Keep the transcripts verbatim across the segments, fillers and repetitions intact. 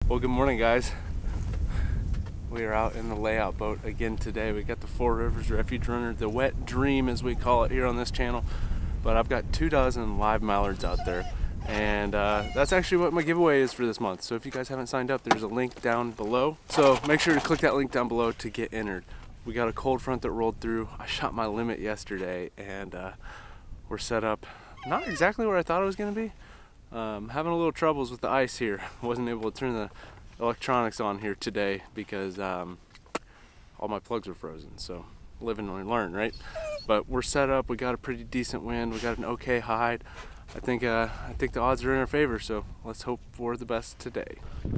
Well, good morning, guys. We are out in the layout boat again today. We got the Four Rivers Refuge Runner, the wet dream as we call it here on this channel. But I've got two dozen live mallards out there, and uh, that's actually what my giveaway is for this month. So if you guys haven't signed up, there's a link down below. So make sure to click that link down below to get entered. We got a cold front that rolled through. I shot my limit yesterday, and uh, we're set up not exactly where I thought it was going to be. Um, having a little troubles with the ice here. Wasn't able to turn the electronics on here today because um, all my plugs were frozen. So live and learn, right? But we're set up. We got a pretty decent wind. We got an okay hide. I think uh, I think the odds are in our favor. So let's hope for the best today.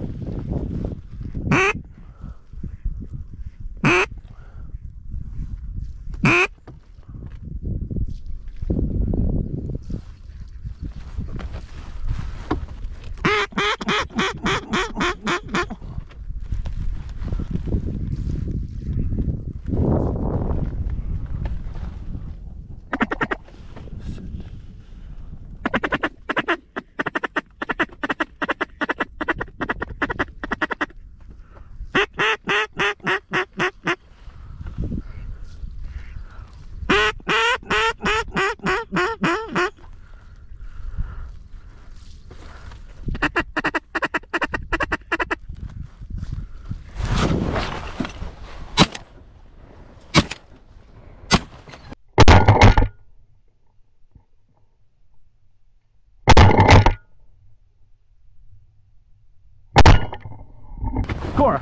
Cora.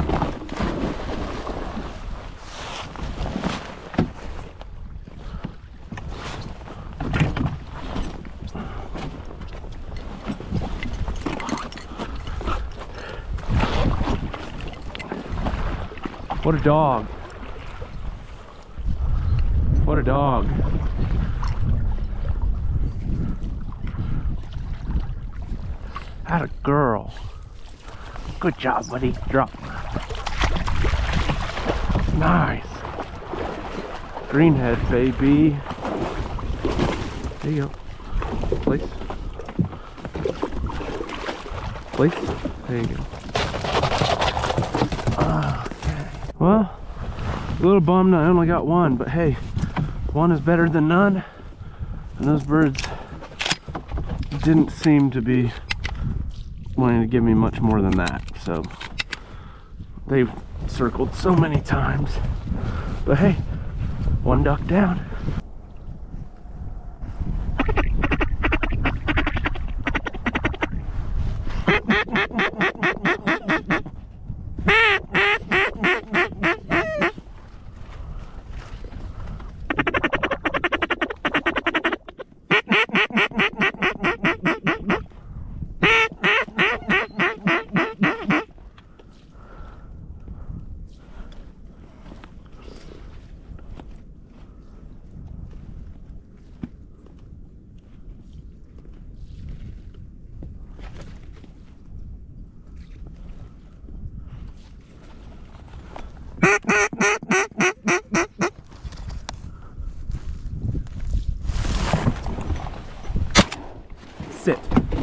What a dog. What a dog. Atta girl. Good job, buddy. Drop. Nice. Greenhead, baby. There you go. Place. Place. There you go. Okay. Well, a little bummed I only got one, but hey, one is better than none. And those birds didn't seem to be wanting to give me much more than that, so they've circled so many times, but hey, one duck down. Sit.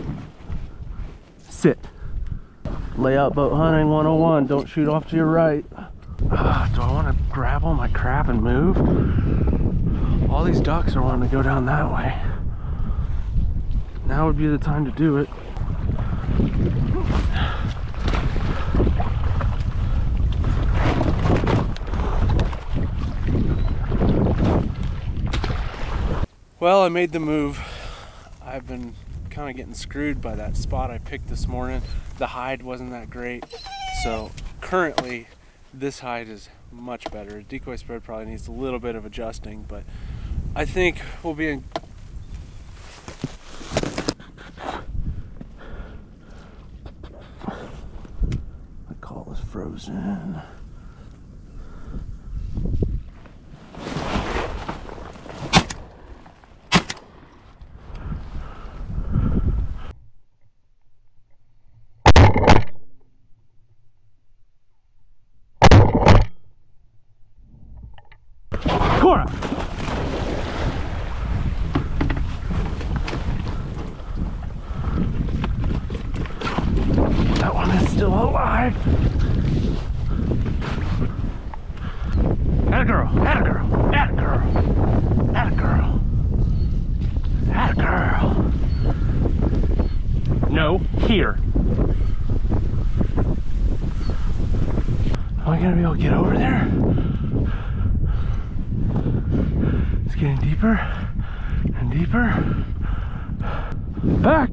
Sit. Layout boat hunting one oh one. Don't shoot off to your right. Uh, do I want to grab all my crap and move? All these ducks are wanting to go down that way. Now would be the time to do it. Well, I made the move. I've been kind of getting screwed by that spot I picked this morning. The hide wasn't that great, so currently this hide is much better. Decoy spread probably needs a little bit of adjusting, but I think we'll be in. My call is frozen. Cora! That one is still alive. Atta girl, atta girl, atta girl, atta girl, atta girl. No, here. Am I gonna be able to get over there? It's getting deeper and deeper. Back!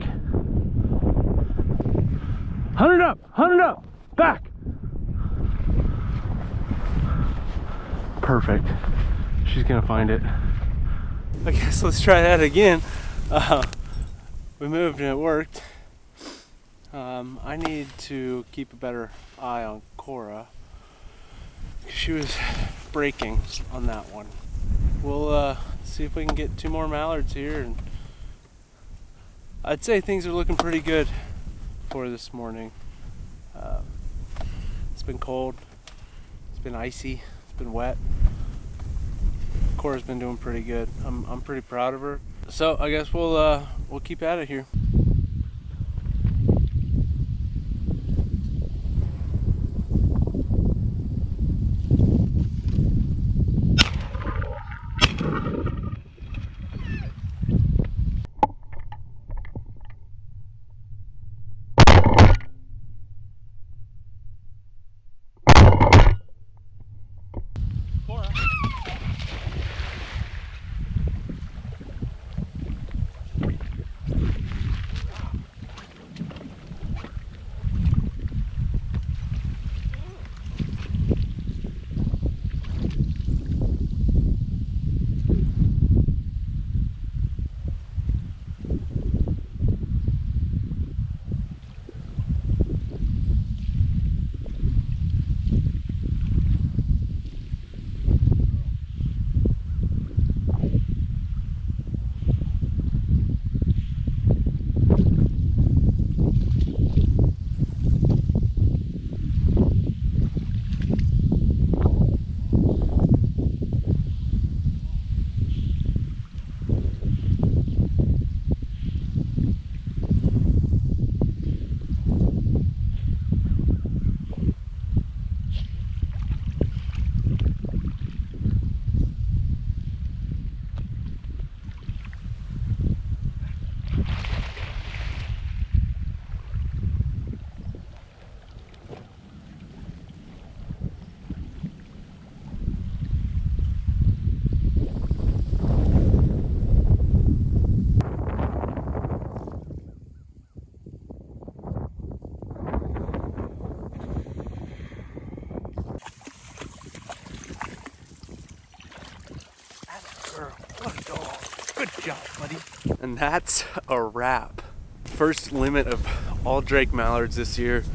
Hundred up, hundred up, back! Perfect. She's gonna find it. Okay, so let's try that again. Uh, we moved and it worked. Um, I need to keep a better eye on Cora. She was braking on that one. We'll uh, see if we can get two more mallards here, and I'd say things are looking pretty good for this morning. Uh, it's been cold, it's been icy, it's been wet. Cora's been doing pretty good. I'm I'm pretty proud of her. So I guess we'll uh, we'll keep at it here. What a dog. Good job, buddy. And that's a wrap. First limit of all Drake mallards this year.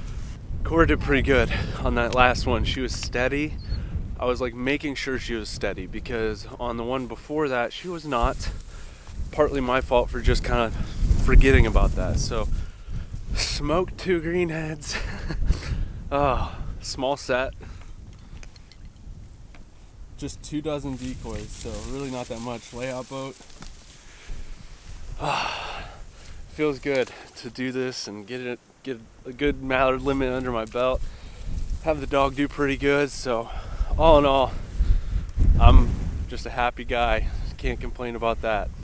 Cora did pretty good on that last one. She was steady. I was like making sure she was steady because on the one before that, she was not. Partly my fault for just kind of forgetting about that. So, smoked two greenheads. Oh, small set. Just two dozen decoys, so really not that much. Layout boat. Ah, feels good to do this and get it, get a good mallard limit under my belt. Have the dog do pretty good. So, all in all, I'm just a happy guy. Can't complain about that.